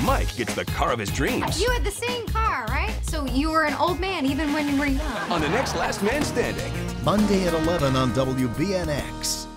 Mike gets the car of his dreams. You had the same car, right? So you were an old man even when you were young. On the next Last Man Standing. Monday at 11 on WBNX.